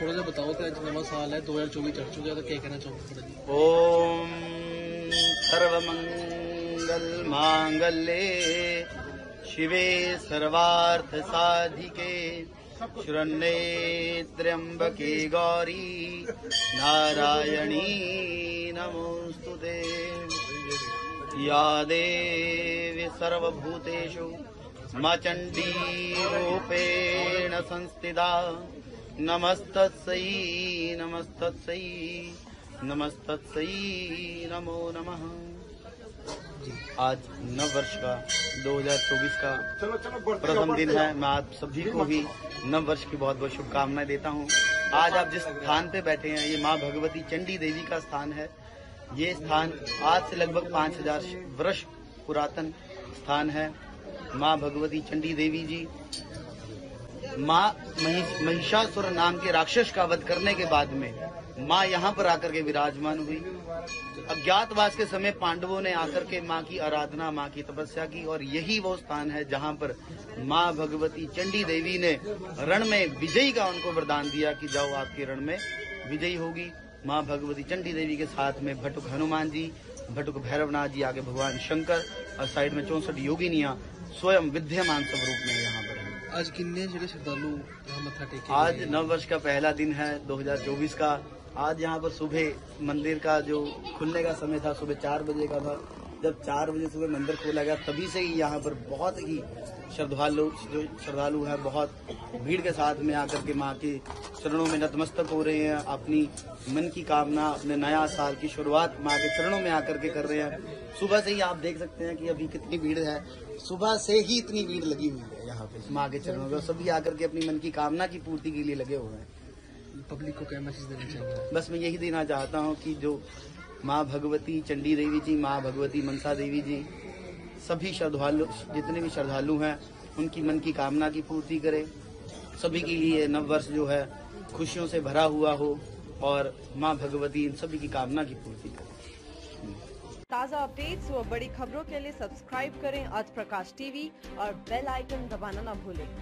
थोड़ा सा बताओ कि आज नवा साल है 2024 चढ़ चुका है तो क्या कहना चाहोगे थोड़ा जी। ओम सर्वमंगल मांगल्ये शिवे सर्वार्थ साधिके शरण्ये त्र्यंबके गौरी नारायणी नमोस्तुते। या देवी सर्वभूतेषु मा चण्डी रूपेण संस्थिता नमस्तस्यै नमस्तस्यै नमस्तस्यै नमो नमः। आज नव वर्ष का 2024 का प्रथम दिन है। मैं आप सभी को भी नव वर्ष की बहुत बहुत शुभकामनाएं देता हूं। आज आप जिस स्थान पे बैठे हैं ये मां भगवती चंडी देवी का स्थान है। ये स्थान आज से लगभग 5000 वर्ष पुरातन स्थान है। मां भगवती चंडी देवी जी मां महिषासुर नाम के राक्षस का वध करने के बाद में मां यहाँ पर आकर के विराजमान हुई। अज्ञातवास के समय पांडवों ने आकर के मां की आराधना, मां की तपस्या की और यही वो स्थान है जहाँ पर मां भगवती चंडी देवी ने रण में विजयी का उनको वरदान दिया कि जाओ आपके रण में विजयी होगी। मां भगवती चंडी देवी के साथ में भटुक हनुमान जी, भटुक भैरवनाथ जी, आगे भगवान शंकर और साइड में 64 योगिनियां स्वयं विद्यमान स्वरूप में यहाँ पर है। आज कितने जगह श्रद्धालु यहाँ मत्था टेके? आज नव वर्ष का पहला दिन है 2024 का। आज यहाँ पर सुबह मंदिर का जो खुलने का समय था सुबह 4 बजे का था। जब 4 बजे सुबह मंदिर खोला गया तभी से ही यहाँ पर बहुत ही श्रद्धालु हैं, बहुत भीड़ के साथ में आकर के माँ के चरणों में नतमस्तक हो रहे हैं। अपनी मन की कामना, अपने नया साल की शुरुआत माँ के चरणों में आकर के कर रहे हैं। सुबह से ही आप देख सकते हैं कि अभी कितनी भीड़ है। सुबह से ही इतनी भीड़ लगी हुई है यहाँ पे माँ के चरणों में। सभी आकर के अपनी मन की कामना की पूर्ति के लिए लगे हुए हैं। पब्लिक को क्या मैसेज देना चाहिए? बस मैं यही देना चाहता हूँ कि जो माँ भगवती चंडी देवी जी, माँ भगवती मनसा देवी जी सभी श्रद्धालु, जितने भी श्रद्धालु हैं उनकी मन की कामना की पूर्ति करें। सभी के लिए नव वर्ष जो है खुशियों से भरा हुआ हो और माँ भगवती इन सभी की कामना की पूर्ति करें। ताज़ा अपडेट्स व बड़ी खबरों के लिए सब्सक्राइब करें आज प्रकाश टीवी और बेल आइकन दबाना न भूलें।